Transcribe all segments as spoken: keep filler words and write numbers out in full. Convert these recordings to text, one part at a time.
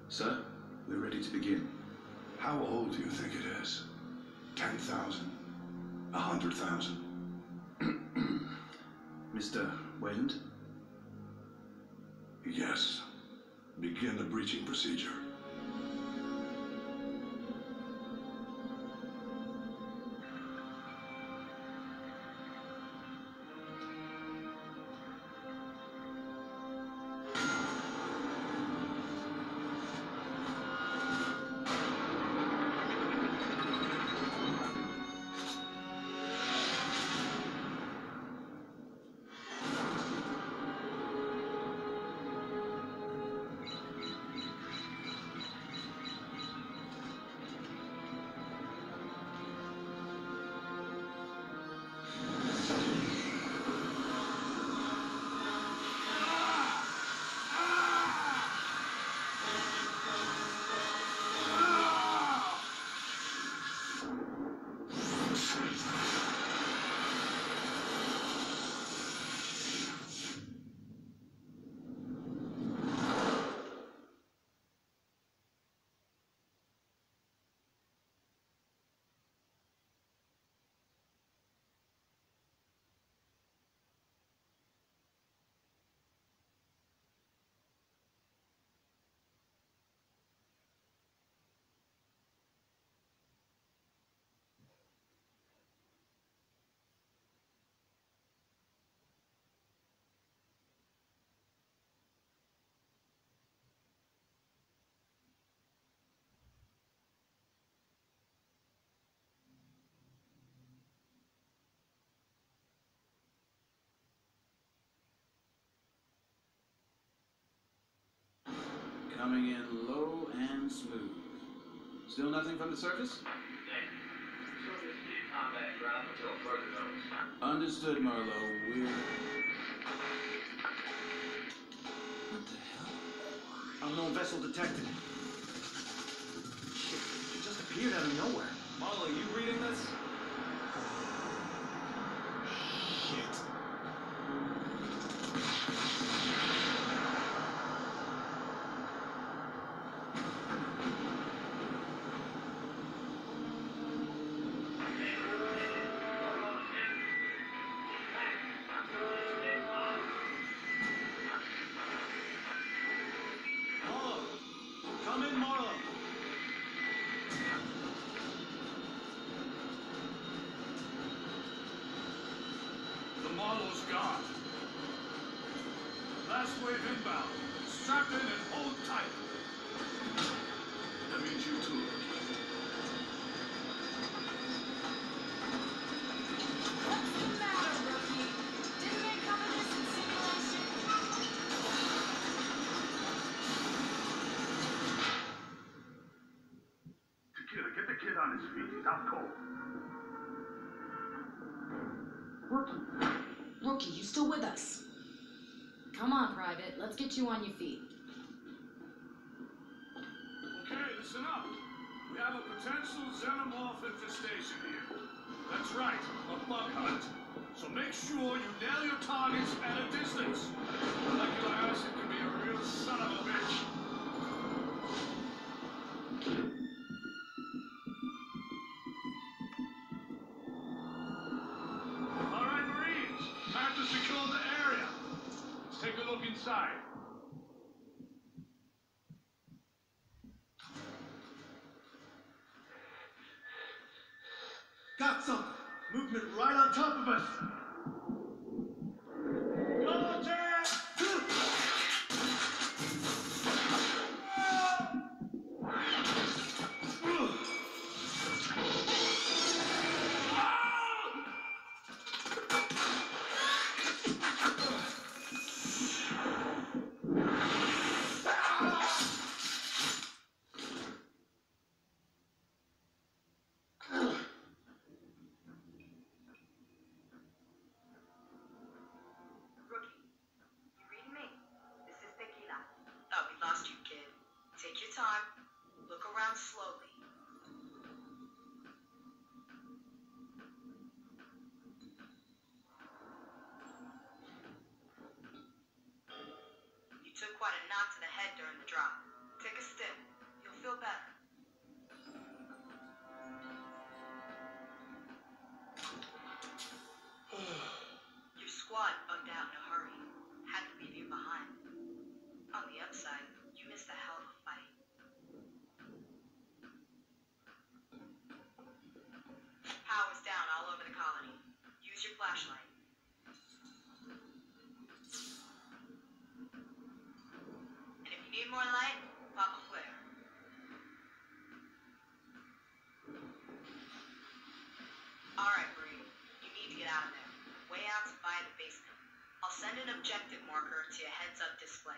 Sir, we're ready to begin. How old do you think it is? Ten thousand? A hundred thousand? Mister Wayland? Yes. Begin the breaching procedure. Coming in low and smooth. Still nothing from the surface? Understood, Marlowe. We're... What the hell? Unknown vessel detected. Shit, it just appeared out of nowhere. Marlowe, you reading this? Shit. Marlowe's gone. Last wave inbound. Strap in and hold tight. That means you too. What's the matter, rookie? Didn't they cover this in simulation? Tequila, get the kid on his feet. He's out cold. Rookie. Rookie, you still with us? Come on, Private. Let's get you on your feet. Okay, listen up. We have a potential xenomorph infestation here. That's right, a bug hunt. So make sure you nail your targets at a distance. Molecular acid can be a real son of a bitch. All right, Marines. Time to secure the area. Let's take a look inside. Got something. Movement right on top of us. Go, Jack! Slowly. You took quite a knock to the head during the drop. Take a stim. You'll feel better. Your squad bugged out in a hurry. Had to leave you behind. On the upside, you missed a hell of a fight. Power's down all over the colony. Use your flashlight. And if you need more light, pop a flare. Alright, Bree. You need to get out of there. Way out's by the basement. I'll send an objective marker to your heads-up display.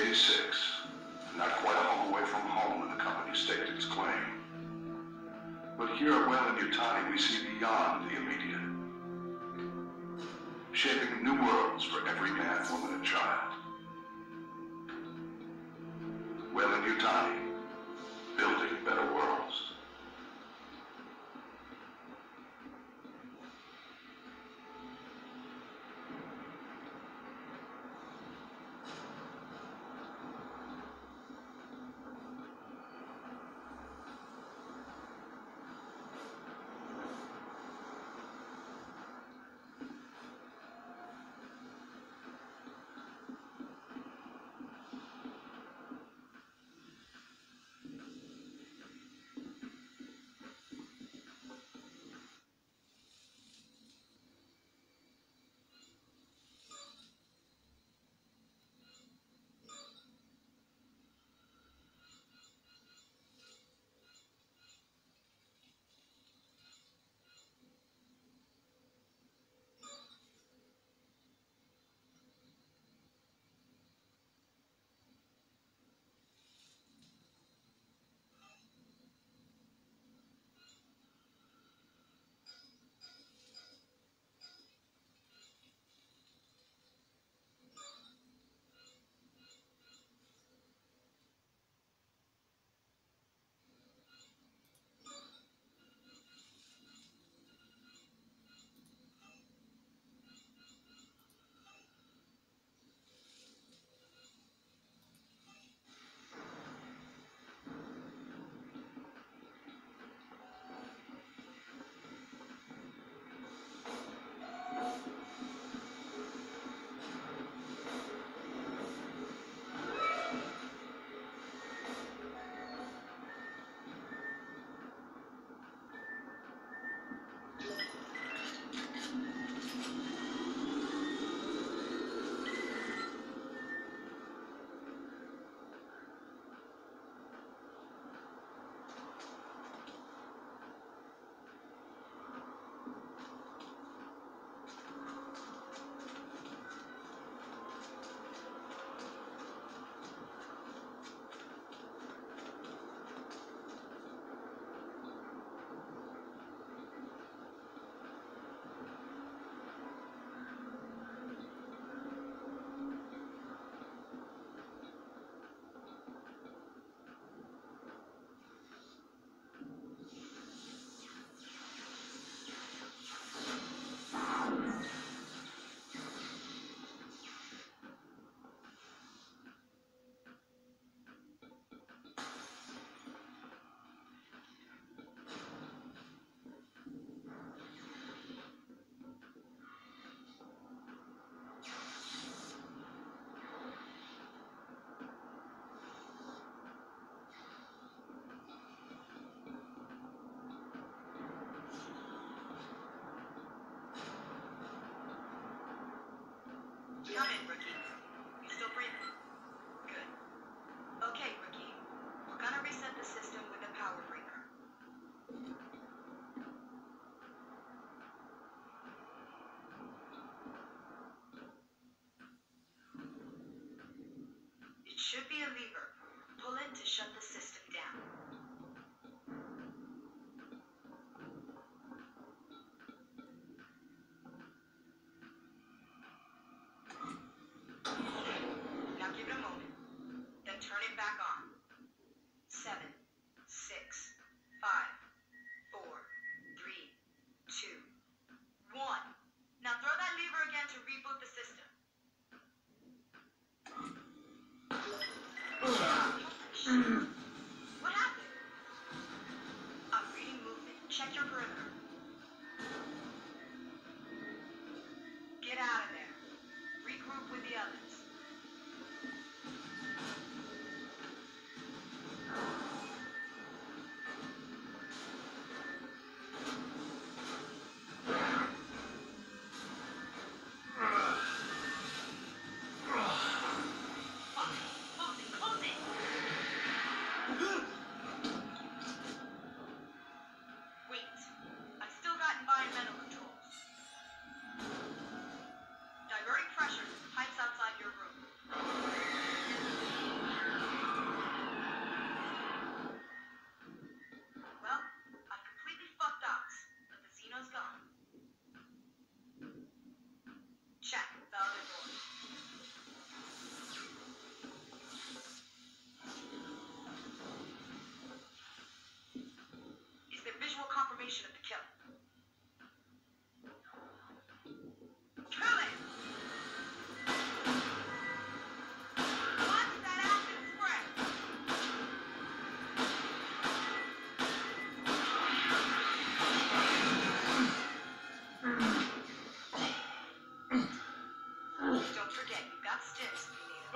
eighty-six, not quite a home away from home when the company staked its claim. But here at Weyland-Yutani, we see beyond the immediate, shaping new worlds for every man, woman, and child. Weyland-Yutani, building better worlds.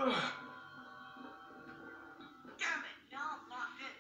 Damn it, now I'm locked in.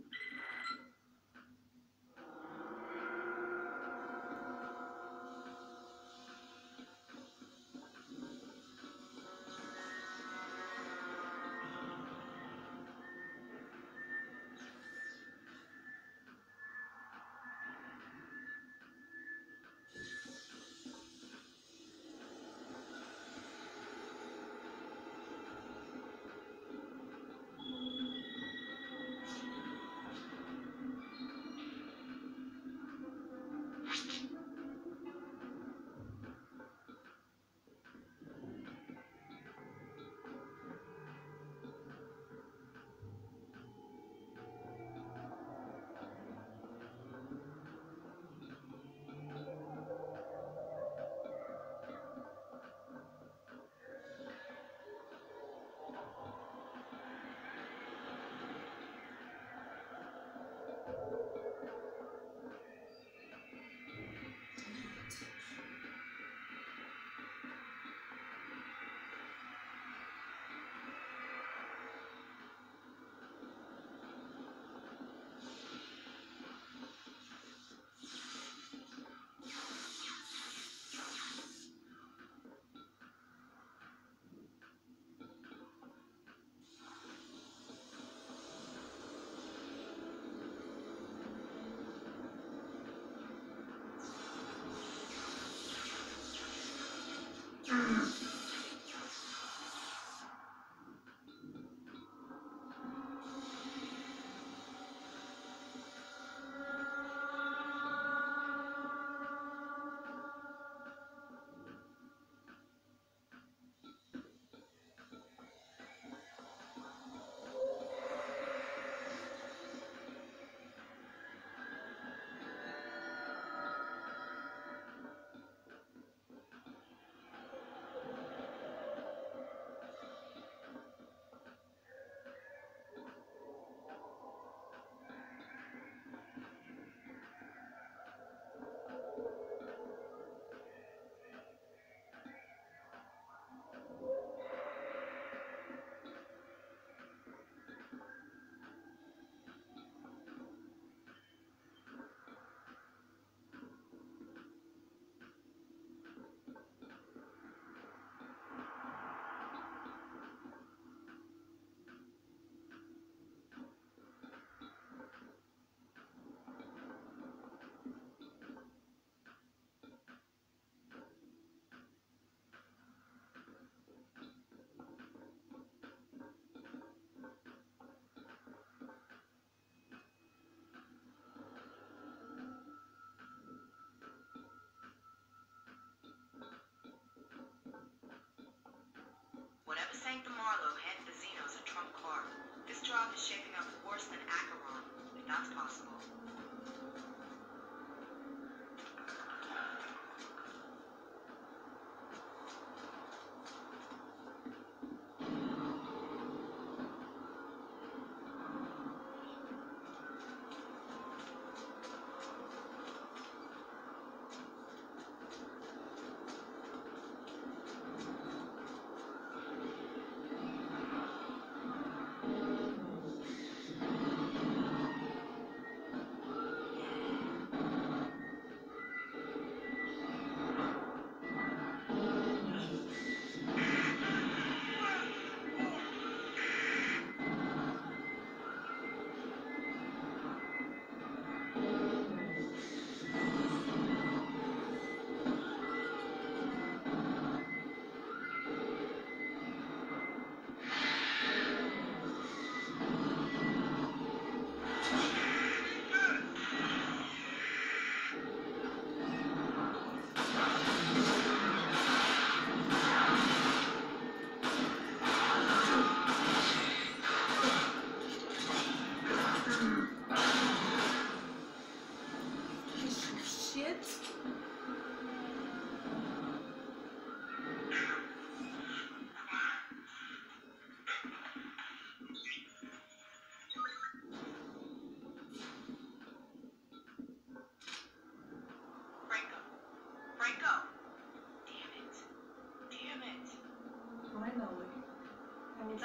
Whatever sank the Marlowe handed the Xenos a trump card. This job is shaping up worse than Acheron, if that's possible.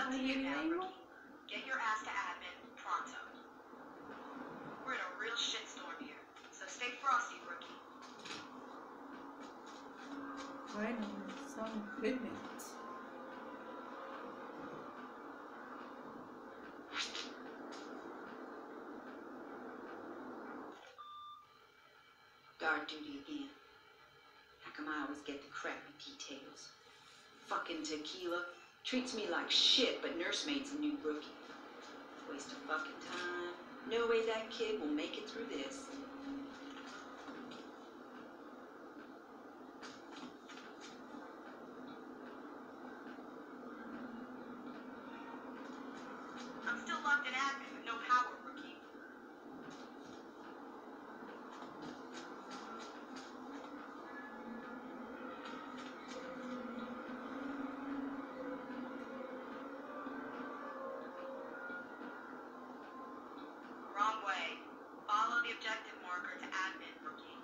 up to you now, rookie. Get your ass to admin pronto. We're in a real shitstorm here, so stay frosty, rookie. Bueno, some equipment. Guard duty again. How come I always get the crappy details? Fucking tequila treats me like shit, but nursemaid's a new rookie. Waste of fucking time. No way that kid will make it through this. I'm still locked in admin with no power, rookie. Wrong way. Follow the objective marker to admin, rookie.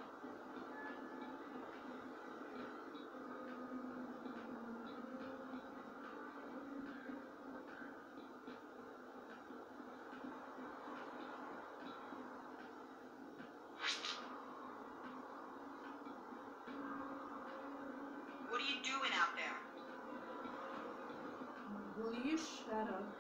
What are you doing out there? Will you shut up?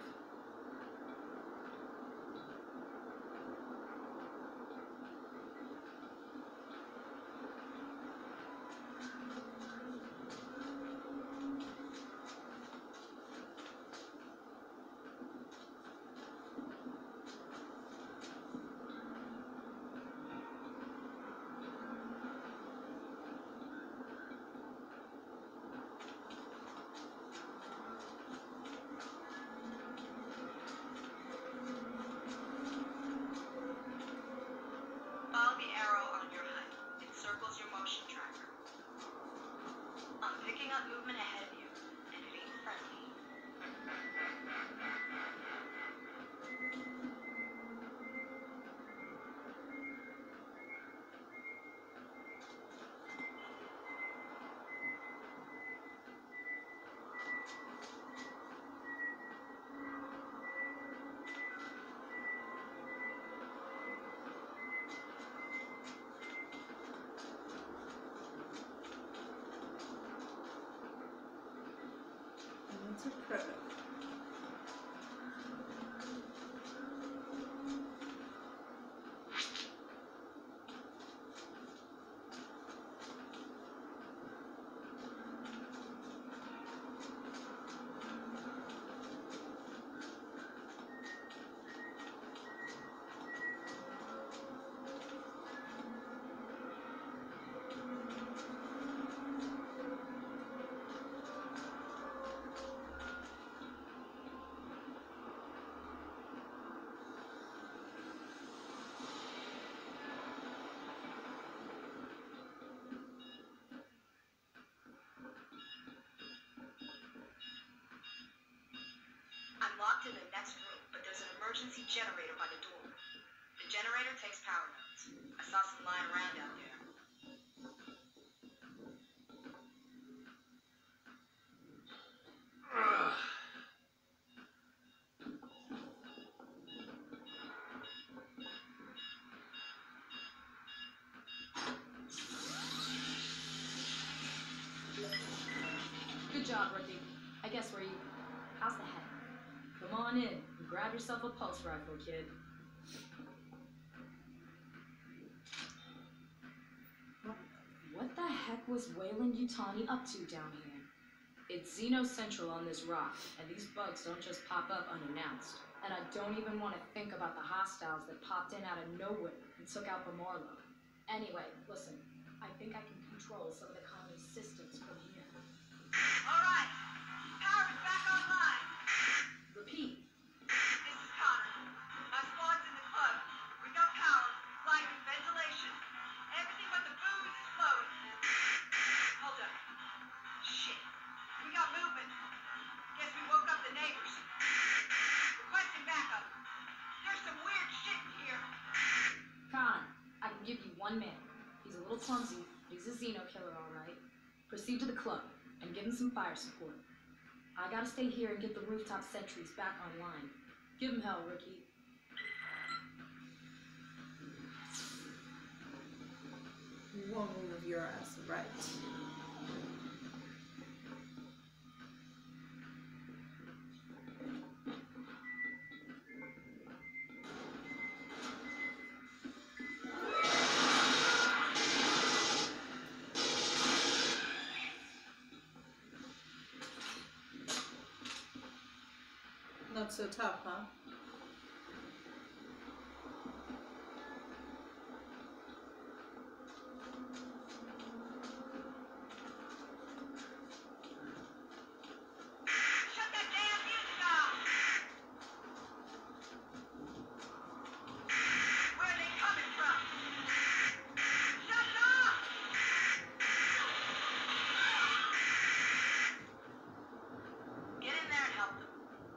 Follow the arrow on your H U D. It circles your motion tracker. I'm picking up movement ahead of you, and it ain't friendly. It's a credit. I'm locked in the next room, but there's an emergency generator by the door. The generator takes power nodes. I saw some lying around out there. Good job, rookie. I guess we're even. How's the head? Come on in and grab yourself a pulse rifle, kid. What the heck was Weyland-Yutani up to down here? It's Xeno Central on this rock, and these bugs don't just pop up unannounced. And I don't even want to think about the hostiles that popped in out of nowhere and took out Bamorlo. Anyway, listen, I think I can control some of the colony's systems from here. All right, power is back online. Repeat. This is Connor. My squad's in the club. We got power, light, and ventilation. Everything but the booze is flowing. Hold up. Shit. We got movement. Guess we woke up the neighbors. Requesting backup. There's some weird shit in here. Con, I can give you one man. He's a little clumsy, but he's a Xeno killer, all right. Proceed to the club and give him some fire support. I gotta stay here and get the rooftop sentries back online. Give him hell, Rookie. You won't move your ass right. Not so tough, huh? Shut that damn music off! Where are they coming from? Shut it off! Get in there and help them.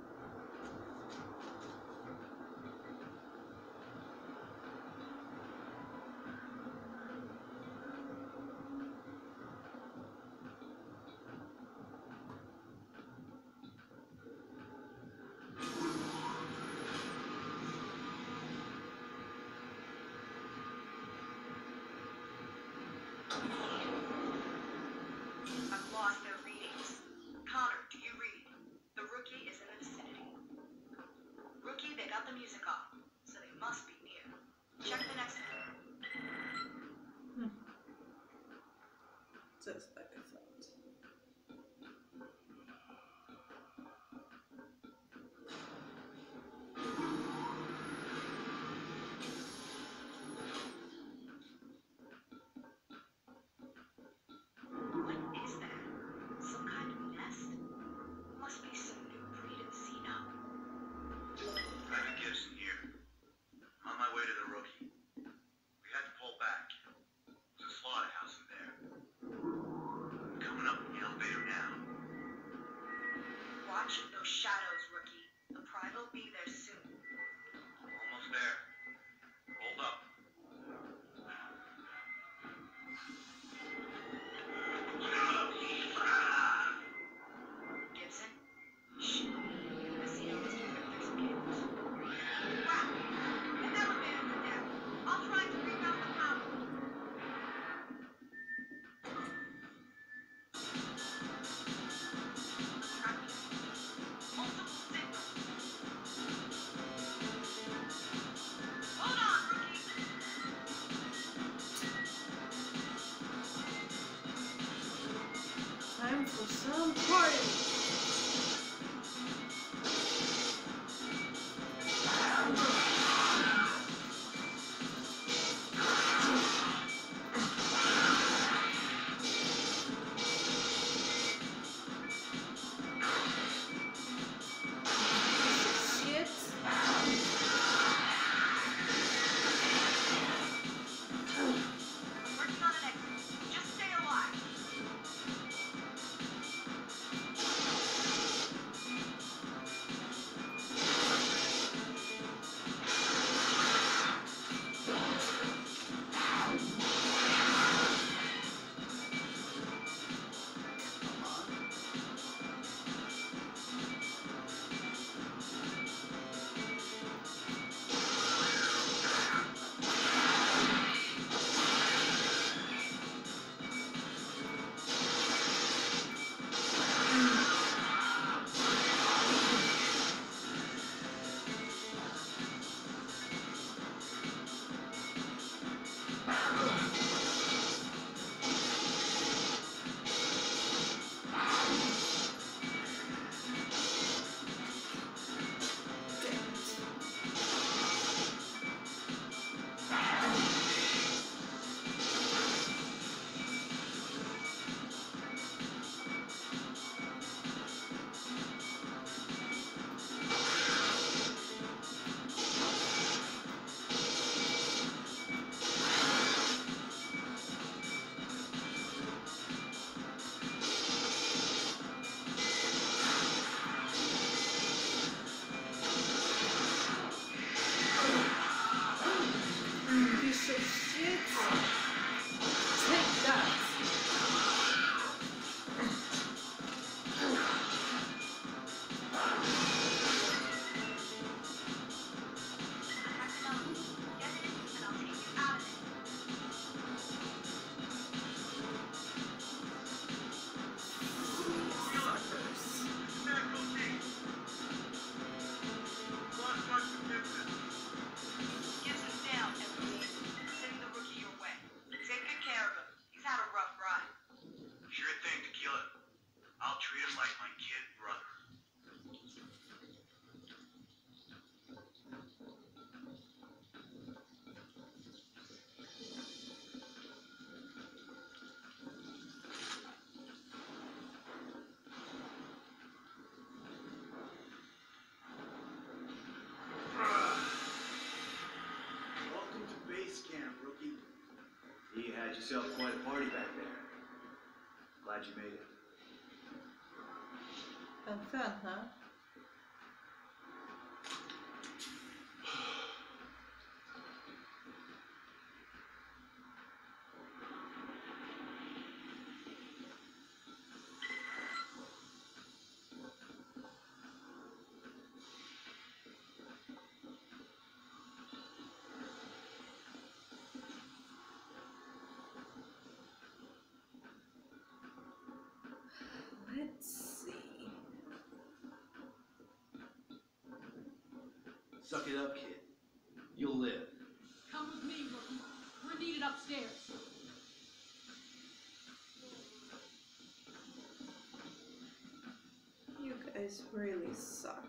I've lost their readings. Connor, do you read? The Rookie is in the vicinity. Rookie, they got the music off, so they must be near. Check the next one. Just like I thought. What is that? Some kind of nest? Must be some new breed of Xeno. Private Gibson here. On my way to the Rookie. We had to pull back. There's a slaughterhouse in there. I'm coming up in the elevator now. Watch those shadows, Rookie. The private will be there soon. Almost there. Hold up. Gibson? Shh. The Xeno must have ripped through some cables. Wow! An elevator's in there. I'll try to reroute the power. Tracking. Multiple signals. Hold on, Rookie! Time for some party. Shit. Working on an exit. Just stay alive. had yourself quite a party back there. Glad you made it. En fan, huh? Let's see. Suck it up, kid. You'll live. Come with me, rookie. We're needed upstairs. You guys really suck.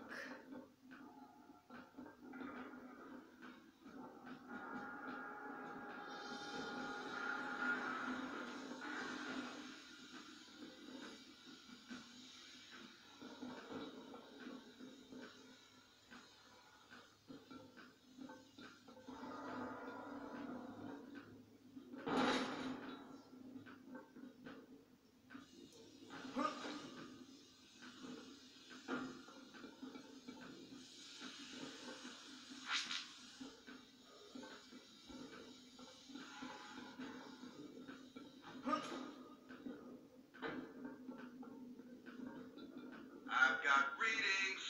I've got readings.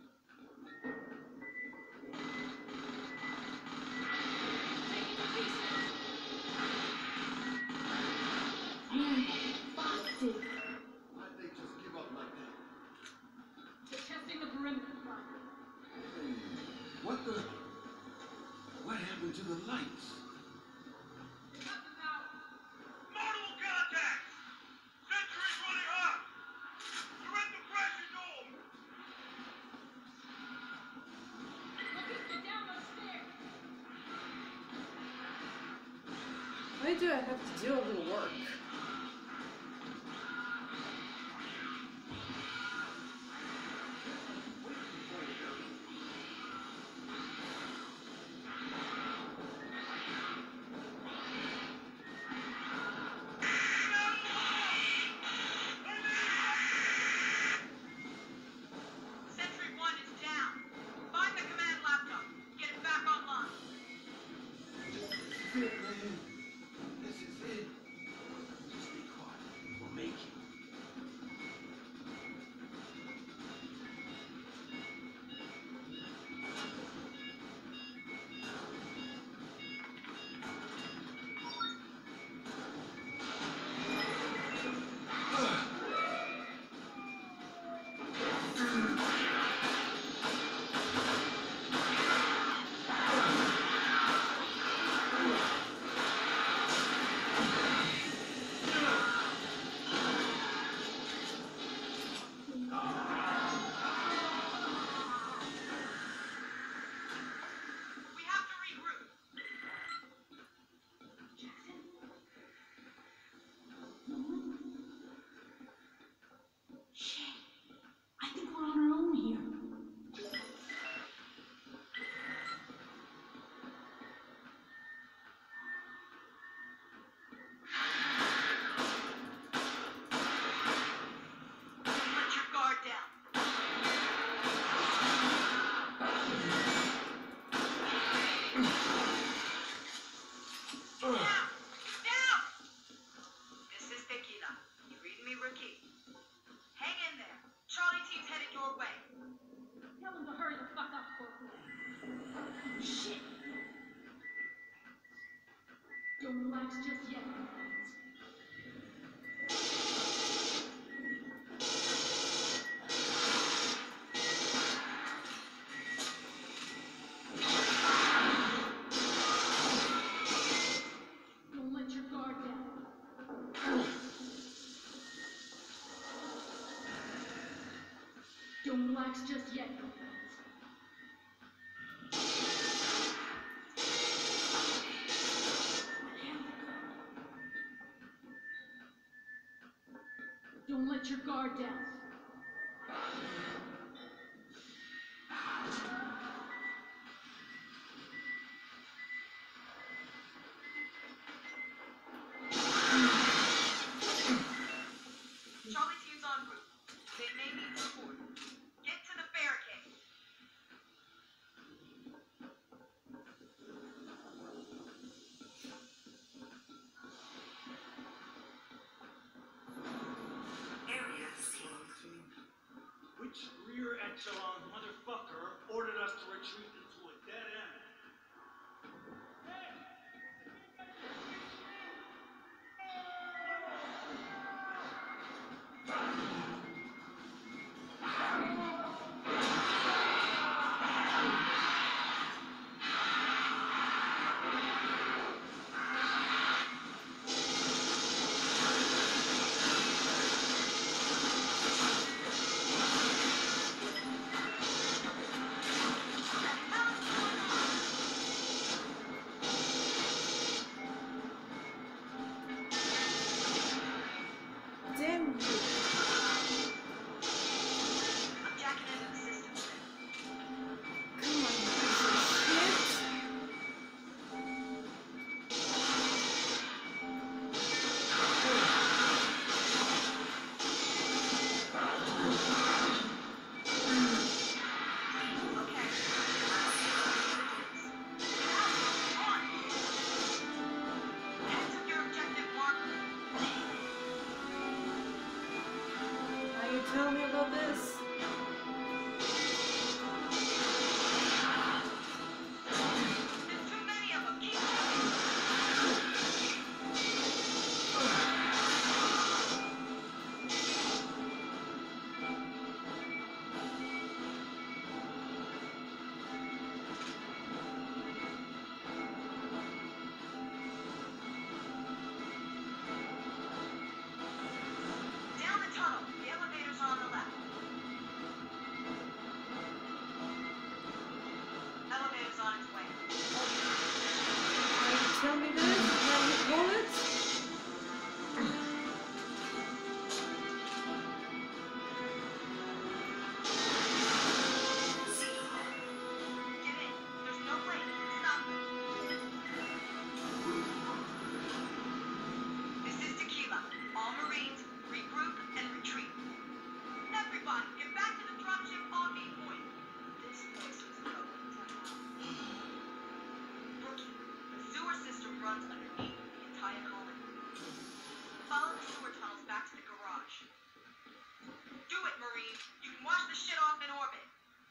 Take it to pieces. Man, fucked it. Why'd they just give up like that? They're testing the perimeter. Hey, what the? What happened to the lights? Nothing out. Multiple contacts! Sentry's running hot! We're at the pressure dome! Look, get down those stairs. Why do I have to do all the work? Sentry one is down. Find the command laptop. Get it back online. This is it, man. This is it. Just be quiet. We'll make it. We have to regroup. Shit. I think we're on our own here. Put your guard down. Down! Down! This is Tequila. You read me, rookie? Hang in there. Charlie team's headed your way. Tell them to hurry the fuck up, Corporal. Shit. Don't relax just yet, my friends. Don't let your guard down. Don't relax just yet, my friends. Don't let your guard down. retreat into a dead end. Damn you. I'm jacking into the system. Come on, you piece of shit. Okay. Get out! On! Head to your objective mark. Now you tell me about this. There's too many of them. Keep moving. Down the tunnel. The elevators are on the left. Elevator's on its way. Now you tell me this. Now you pull it. Get in. There's no way you can stop them. This is Tequila. All Marines, regroup and retreat. Everybody, get back to the dropship on me point. This place is going to hell. Rookie, the sewer system runs underneath the entire colony. Follow the sewer tunnels back to the garage. Do it, Marine. You can wash the shit off in orbit.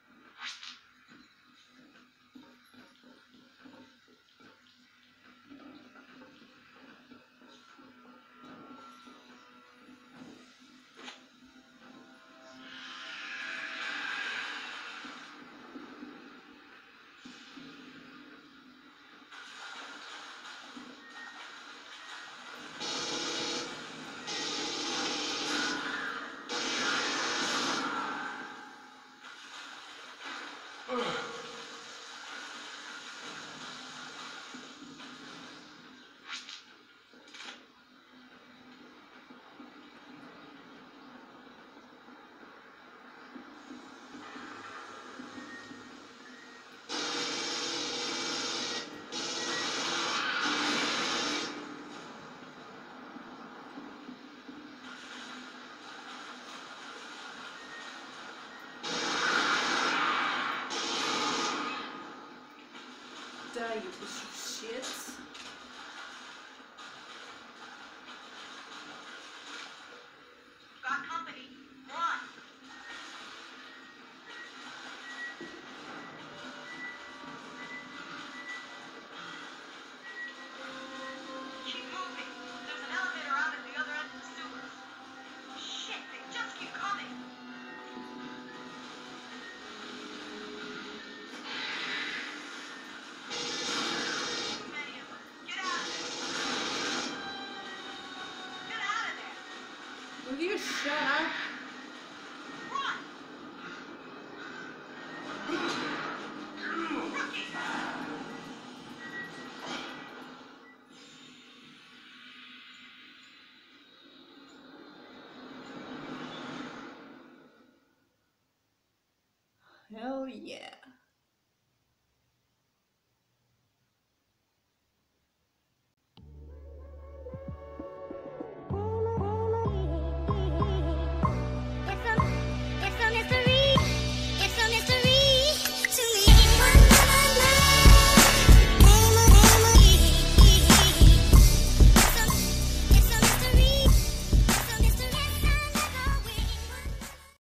Die, you piece of shit. Got company. Run. Keep moving. There's an elevator out at the other end of the sewers. Shit, they just keep coming. Too many of them. Get out of there. Get out of there. Will you shut up? Run. Rookie. Hell yeah.